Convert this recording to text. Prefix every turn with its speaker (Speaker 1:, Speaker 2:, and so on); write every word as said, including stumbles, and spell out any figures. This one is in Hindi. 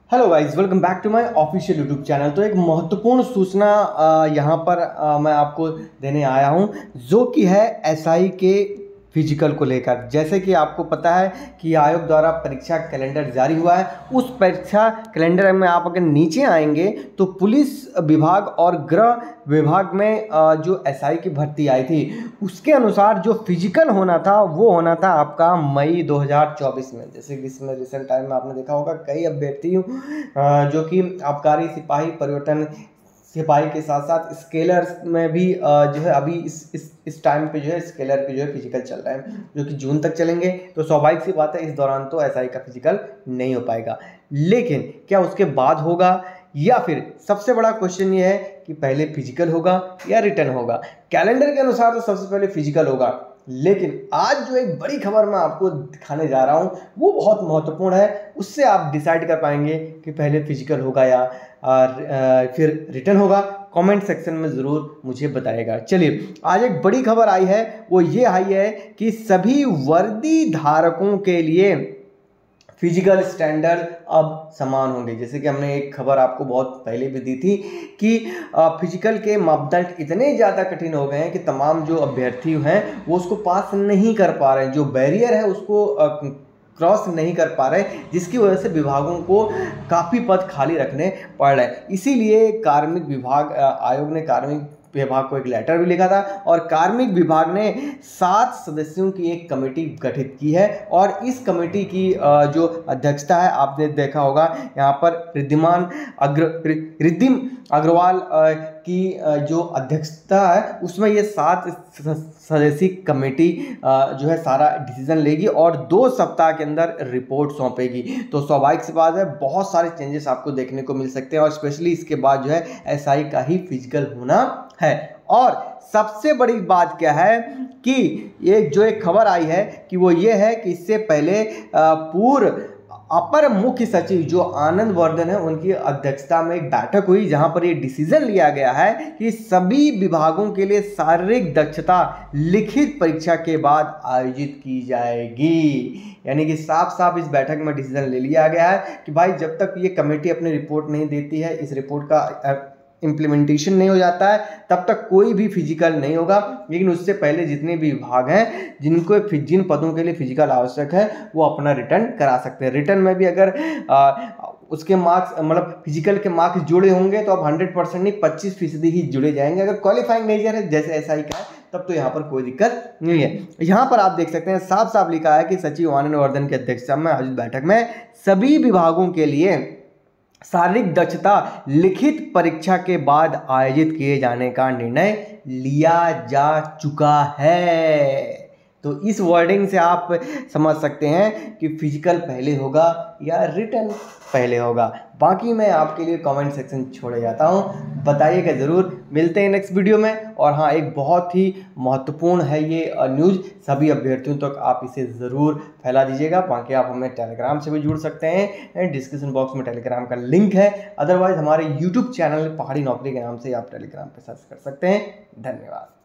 Speaker 1: Hello guys, welcome back to my official YouTube channel. तो एक महत्वपूर्ण सूचना यहाँ पर आ, मैं आपको देने आया हूँ, जो कि है एसआई के फिजिकल को लेकर। जैसे कि आपको पता है कि आयोग द्वारा परीक्षा कैलेंडर जारी हुआ है। उस परीक्षा कैलेंडर में आप अगर नीचे आएंगे तो पुलिस विभाग और गृह विभाग में जो एसआई की भर्ती आई थी, उसके अनुसार जो फिजिकल होना था वो होना था आपका मई दो हज़ार चौबीस में। जैसे कि इसमें रिसेंट टाइम में आपने देखा होगा कई अभ्यर्थी जो कि आबकारी सिपाही परिवर्तन सिपाही के साथ साथ स्केलर्स में भी जो है अभी इस इस इस टाइम पे जो है स्केलर के जो है फिजिकल चल रहा है, जो कि जून तक चलेंगे। तो स्वाभाविक सी बात है इस दौरान तो एसआई का फिजिकल नहीं हो पाएगा, लेकिन क्या उसके बाद होगा, या फिर सबसे बड़ा क्वेश्चन ये है कि पहले फिजिकल होगा या रिटर्न होगा। कैलेंडर के अनुसार तो सबसे पहले फिजिकल होगा, लेकिन आज जो एक बड़ी खबर मैं आपको दिखाने जा रहा हूँ वो बहुत महत्वपूर्ण है। उससे आप डिसाइड कर पाएंगे कि पहले फिजिकल होगा या आ, फिर रिटर्न होगा। कमेंट सेक्शन में ज़रूर मुझे बताइएगा। चलिए, आज एक बड़ी खबर आई है, वो ये आई है कि सभी वर्दी धारकों के लिए फिजिकल स्टैंडर्ड अब समान होंगे। जैसे कि हमने एक खबर आपको बहुत पहले भी दी थी कि फिजिकल के मापदंड इतने ज़्यादा कठिन हो गए हैं कि तमाम जो अभ्यर्थी हैं वो उसको पास नहीं कर पा रहे हैं, जो बैरियर है उसको क्रॉस नहीं कर पा रहे, जिसकी वजह से विभागों को काफ़ी पद खाली रखने पड़ रहे हैं। इसीलिए कार्मिक विभाग आयोग ने कार्मिक विभाग को एक लेटर भी लिखा था और कार्मिक विभाग ने सात सदस्यों की एक कमेटी गठित की है। और इस कमेटी की जो अध्यक्षता है आपने देखा होगा यहाँ पर रिद्धिमान अग्र रिद्धिम अग्रवाल की जो अध्यक्षता है, उसमें ये सात सदस्यीय कमेटी जो है सारा डिसीजन लेगी और दो सप्ताह के अंदर रिपोर्ट सौंपेगी। तो स्वाभाविक सी बात है बहुत सारे चेंजेस आपको देखने को मिल सकते हैं, और स्पेशली इसके बाद जो है एसआई का ही फिजिकल होना है। और सबसे बड़ी बात क्या है कि एक जो एक खबर आई है कि वो ये है कि इससे पहले पूर्व अपर मुख्य सचिव जो आनंद वर्धन है उनकी अध्यक्षता में एक बैठक हुई, जहां पर ये डिसीजन लिया गया है कि सभी विभागों के लिए शारीरिक दक्षता लिखित परीक्षा के बाद आयोजित की जाएगी। यानी कि साफ साफ इस बैठक में डिसीजन ले लिया गया है कि भाई जब तक ये कमेटी अपनी रिपोर्ट नहीं देती है, इस रिपोर्ट का इम्प्लीमेंटेशन नहीं हो जाता है, तब तक कोई भी फिजिकल नहीं होगा। लेकिन उससे पहले जितने भी विभाग हैं जिनको जिन पदों के लिए फिजिकल आवश्यक है वो अपना रिटर्न करा सकते हैं। रिटर्न में भी अगर आ, उसके मार्क्स मतलब फिजिकल के मार्क्स जुड़े होंगे तो अब हंड्रेड परसेंट नहीं पच्चीस फीसदी ही जुड़े जाएंगे। अगर क्वालिफाइंग नेचर है जैसे एसआई का है तब तो यहाँ पर कोई दिक्कत नहीं है। यहाँ पर आप देख सकते हैं साफ साफ लिखा है कि सचिव आनंद वर्धन की अध्यक्षता में आयोजित बैठक में सभी विभागों के लिए शारीरिक दक्षता लिखित परीक्षा के बाद आयोजित किए जाने का निर्णय लिया जा चुका है। तो इस वर्डिंग से आप समझ सकते हैं कि फिजिकल पहले होगा या रिटर्न पहले होगा। बाकी मैं आपके लिए कमेंट सेक्शन छोड़े जाता हूं, बताइएगा ज़रूर। मिलते हैं नेक्स्ट वीडियो में। और हाँ, एक बहुत ही महत्वपूर्ण है ये न्यूज़, सभी अभ्यर्थियों तक तो आप इसे ज़रूर फैला दीजिएगा। बाकी आप हमें टेलीग्राम से भी जुड़ सकते हैं, डिस्क्रिप्शन बॉक्स में टेलीग्राम का लिंक है। अदरवाइज हमारे यूट्यूब चैनल पहाड़ी नौकरी के नाम से आप टेलीग्राम पर सर्च कर सकते हैं। धन्यवाद।